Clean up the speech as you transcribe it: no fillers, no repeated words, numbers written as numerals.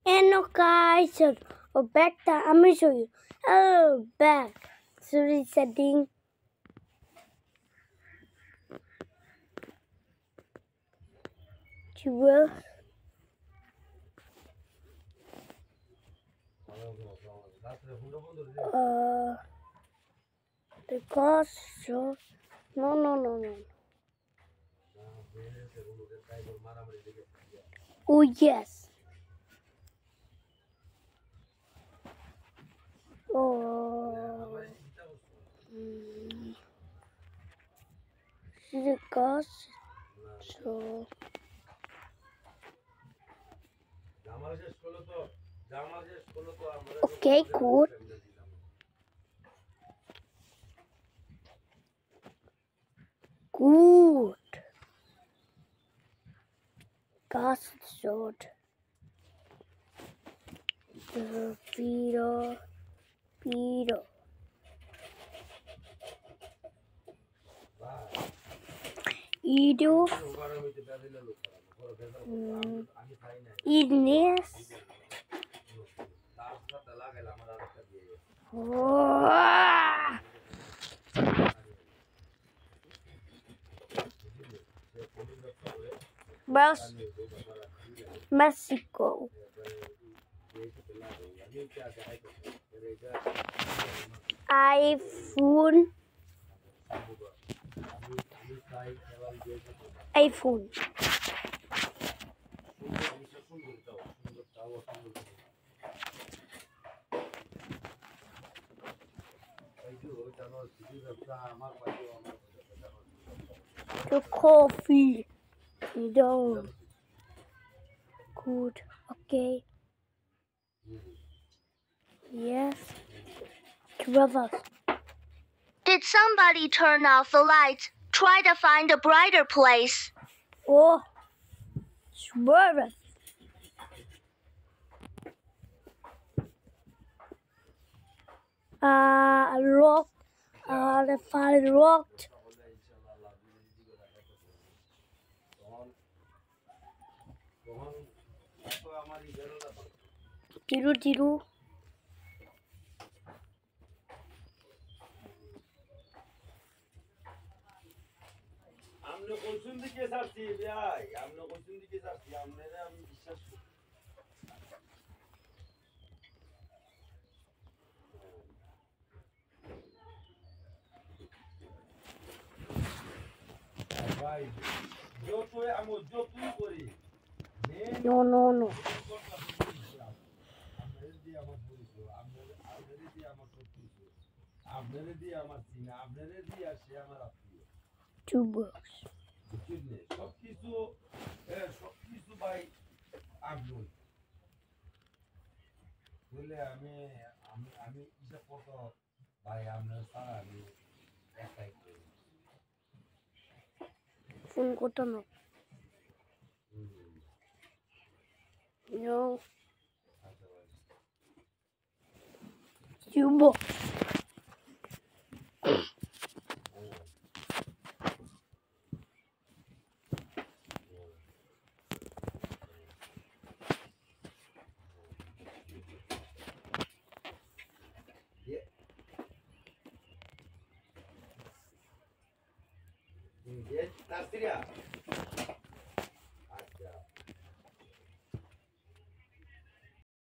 And no guys, or back that I'm gonna show you. Oh, back. So resetting. You will. The cost. So no. Oh yes. Oh. The cost. So. Okay, cool. Good. Cast short. The Peter. Ido. Ignis. Mexico. iPhone. The coffee. No. Good. Okay. Yes. 12 us. Did somebody turn off the lights? Try to find a brighter place. Oh. 12. Rocked. The fire rocked. Tiru. আমনে কোন দিকে যাচ্ছি ভাই আমনে কোন দিকে যাচ্ছি আমনেরে আমি বিশ্বাস করি ভাই যতই করি No. আপনাদের দিয়ে আমার পরিচয় আপনাদের দিয়ে আমার সবকিছু আপনাদের দিয়ে আমার চিনা আপনাদের দিয়ে আসে আমার আত্মীয় 2 books. সবকিছু ভাই আগ্রহ বলে আমি হিসাব কত ভাই আপনার ছাড়া আমি একাই করি Phone করতে না। No. আচ্ছা ভাই 2 books. Yes, that's it.